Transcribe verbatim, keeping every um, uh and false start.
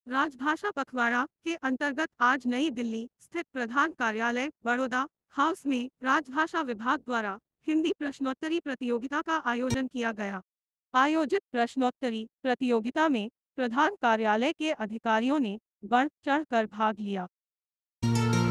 राजभाषा पखवाड़ा के अंतर्गत आज नई दिल्ली स्थित प्रधान कार्यालय बड़ौदा हाउस में राजभाषा विभाग द्वारा हिंदी प्रश्नोत्तरी प्रतियोगिता का आयोजन किया गया। आयोजित प्रश्नोत्तरी प्रतियोगिता में प्रधान कार्यालय के अधिकारियों ने बढ़ चढ़कर भाग लिया।